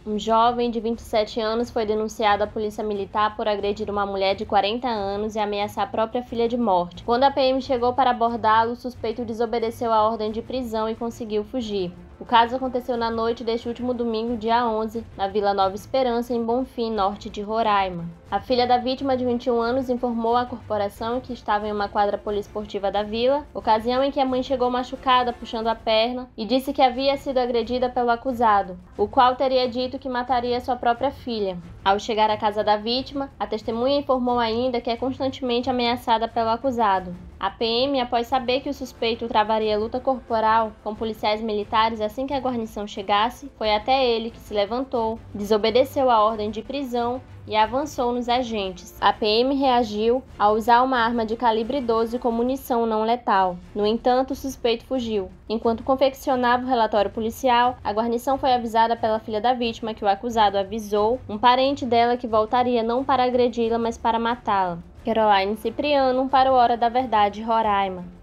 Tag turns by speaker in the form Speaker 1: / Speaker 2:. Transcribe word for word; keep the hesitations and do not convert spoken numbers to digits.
Speaker 1: Um jovem de vinte e sete anos foi denunciado à polícia militar por agredir uma mulher de quarenta anos e ameaçar a própria filha de morte. Quando a P M chegou para abordá-lo, o suspeito desobedeceu a ordem de prisão e conseguiu fugir. O caso aconteceu na noite deste último domingo, dia onze, na Vila Nova Esperança, em Bonfim, norte de Roraima. A filha da vítima, de vinte e um anos, informou à corporação que estava em uma quadra poliesportiva da vila, ocasião em que a mãe chegou machucada, puxando a perna, e disse que havia sido agredida pelo acusado, o qual teria dito que mataria sua própria filha. Ao chegar à casa da vítima, a testemunha informou ainda que é constantemente ameaçada pelo acusado. A P M, após saber que o suspeito travaria luta corporal com policiais militares assim que a guarnição chegasse, foi até ele, que se levantou, desobedeceu a ordem de prisão e avançou nos agentes. A P M reagiu ao usar uma arma de calibre doze com munição não letal. No entanto, o suspeito fugiu. Enquanto confeccionava o relatório policial, a guarnição foi avisada pela filha da vítima que o acusado avisou um parente dela que voltaria não para agredi-la, mas para matá-la. Caroline Cipriano, para o Hora da Verdade, Roraima.